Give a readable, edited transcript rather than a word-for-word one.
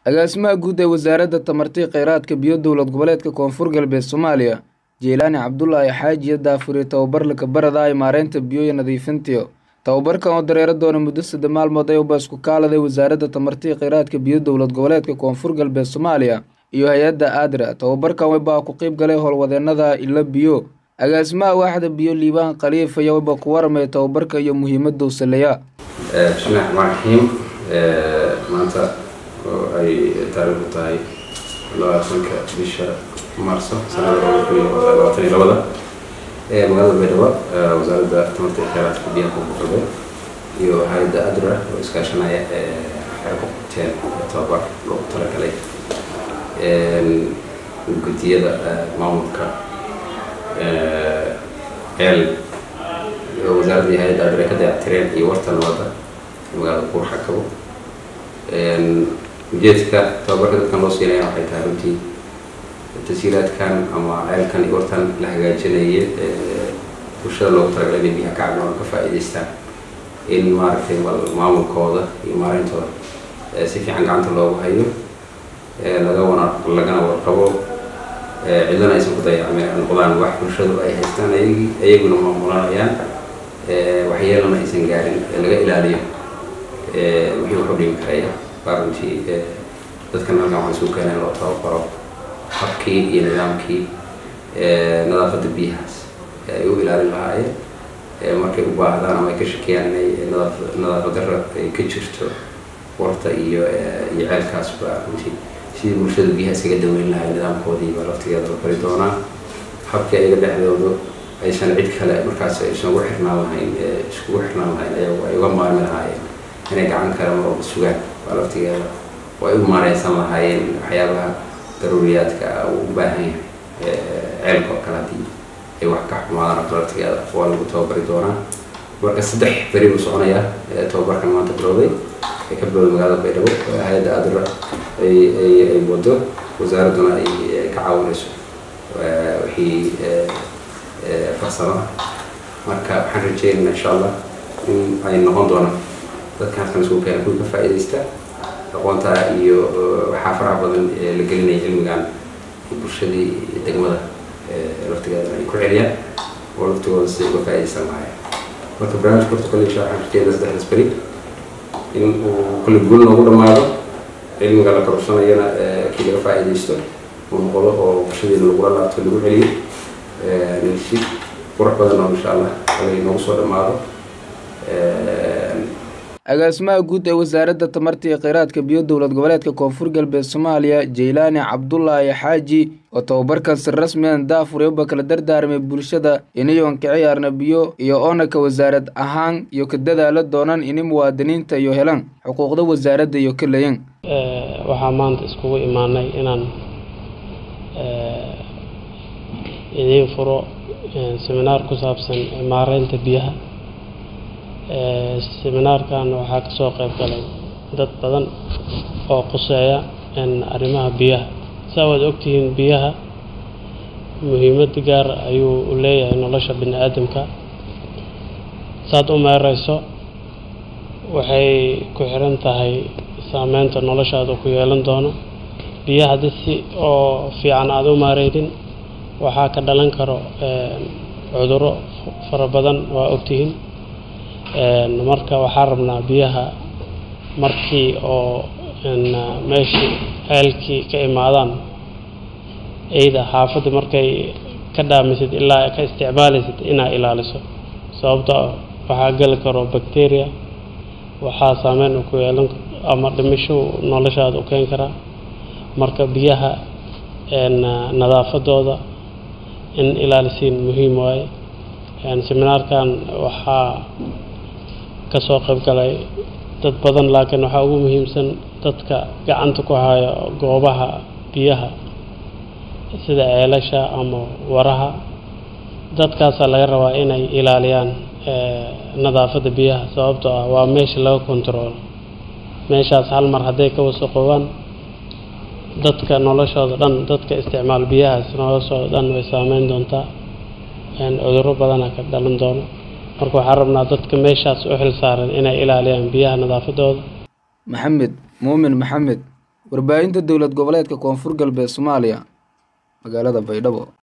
agaasimaha guud ee wasaaradda tamartii kheyraadka biyo dowlad goboleedka koonfur galbeed Soomaaliya Jeelaani Cabdullaahi Xaaji daafuri tababar la barada maareynta biyo iyo nadiifinta tababarkan oo dareero doona muddo 3 maalmood ay isku kaaladay wasaaradda tamartii kheyraadka biyo dowlad goboleedka koonfur galbeed Soomaaliya iyo hay'adda ADRA tababarkan way ku qayb galay howlwadeennada ila biyo agaasimaha waaxda biyo Liibaan Khaliif ayaa ku warmay tababarka iyo muhiimadda uu saleeyaa bismillahirrahmanirrahiim maanta ay taariikhdu tahay 20 bisha Maarso sanadda 2022 magaalada Beledweyne wasaaradda tamartii kheyraadka biyo koonfur galbeed iyo hay'adda ADRA oo iskaashanaya xirfadeen tababar loo talagalay gudiyada maamulka wasaaradda hay'adda ADRA ka dayactireen iyo wartan wada magaalada Buurxakabo ujeedka tababarka dadkan loo siinaya waxay tahay runtii tasiilaadkan ama ceelkan iyo wartan la hagaajinayay bulshada loogu talagalay inay biyaha ka cabaan ka faa'iidaystaan in maaragtay maamulkooda iyo maarayntooda si fiican gacanta loogu hayo lagana warqabo cidana aysan ku dayacmeen noqdaan wax bulshadu ay haystaan ayaguna maamulanayaan waxyeelana aysan gaarin laga ilaaliyo wixii wuxuu dhimi karaya runtii dadkan halkan waxaan soo keenay loo tababaro habkii iyo nidaamkii nadaafadda biyahaas ay u ilaalin lahaayeen markay u baahdaan ama ay ka shakiyaan inay nadaafad darro ay ka jirto warta iyo ceelkaasba runtii sidii bulshada biyaha iskaga daweyn lahaay nidaamkoodii baa laftigeeda la bari doonaa habkii ayaga dhexdoodu aysan cid kale markaas aysan ugu xirnaan lahayn iskugu xirnaan lahayn ayagu ay uga maarmi lahaayeen inay gacan kale mar walba sugaan baa laftigeeda way u maareysan lahaayeen waxyaabaha daruuriyaadka uu u baahan yahay ceelka oo kale haddii ay wax ka xumaadaan laftigeeda waa lagu tababari doonaa marka 3 beri buu soconayaa tababarkan maanta bilowday ka bilowday magaalada Beledweyne hay'adda ADRA ay wado wasaaradduna ay ka caawinayso wixii farsamo marka waxaan rajeynayaa insha Allah in ay noqon doonaan dadka halkan soo keenay kuwa ka faa'iideysta aqoonta iyo waxa faraha badan la gelinay cilmigan bulshadii degmada laftigeeda ay ku celiyaan oo laftooda si uga faa'iideysan lahaayeen marka barnaamijka kale insha Allah waxaan rajeynayaa 3 beri in uu kulli guul noogu dhamaado cilmiga la korsanayana kii laga faa'iideysto oo noqdo oo bulshadii lagu laabto lagu celiyo si qurux badan oo insha Allah ay noogu soo dhamaado agaasimaha guud ee wasaaradda tamartii kheyraadka biyo dowlad goboleedka koonfur galbeed Soomaaliya Jeelaani Cabdullaahi Xaaji oo tababarkan si rasmi ah daafuri oo kala dardaarmay bulshada inay ka ciyaarna biyo iyo oonaka wasaarad ahaan iyo ka dadaalo doonaan in muwaadiniinta iyo helaan xuquuqda wasaaradda iyo kaleeyeen waxa maanta iskugu imaanay inaan idin furo seminar ku saabsan maareynta biyaha seminarkan waxaa ka soo qayb galay dad badan oo quseeya arrimaha biyaha saawad ogtihiin biyaha muhiimad gaar ayuu u leeyahay nolosha bini'aadamka saad u meerayso waxay ku xiran tahay saameynta noloshaada ku yeelan doono biyaha si oo fiican aad u maareydin waxaa ka dhalan karo cudurro fara badan waa ogtihiin marka waxaan rabnaa biyaha markii oo meeshii ceelkii ka imaadaan ayda xaafadda markay ka dhaamisid ilaa ka isticmaalaysid inaa ilaaliso sababtoo waxaa gali karo bacteria waxaa saameyn ku yeelan ama dhimasho noloshaada u keeni karaa marka biyaha nadaafadooda in ilaalisiin muhiim waaye seminaarkan waxaa ka soo qayb galay dad badan laakiin waxa ugu muhiimsan dadka gacanta ku haya goobaha biyaha sida ceelasha ama waraha dadkaas laga rabaa inay ilaaliyaan nadaafadda biyaha sababtoo ah waa meesha laga control meeshaas hal mar haday ka wasaqowaan dadka noloshooda dhan dadka isticmaal biyahaas noloshooda dhan way saameyn doontaa cudurro badan ka dhalan doono marka waxaan rabnaa dadka meeshaas u xil saaran inay ilaaliyaan biyaha nadaafadooda Maxamed Muumin Maxamed warbaahinta dowlad goboleedka Koonfur Galbeed Soomaaliya magaalada Baydhabo.